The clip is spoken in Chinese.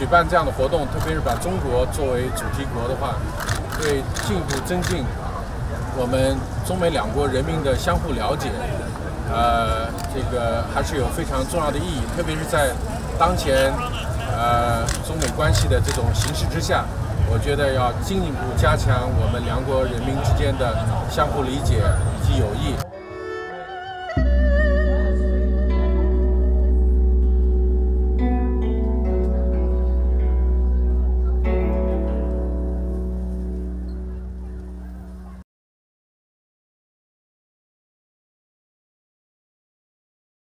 办这样的活动，特别是把中国作为主题国的话，会进一步增进我们中美两国人民的相互了解。这个还是有非常重要的意义，特别是在当前中美关系的这种形势之下，我觉得要进一步加强我们两国人民之间的相互理解以及友谊。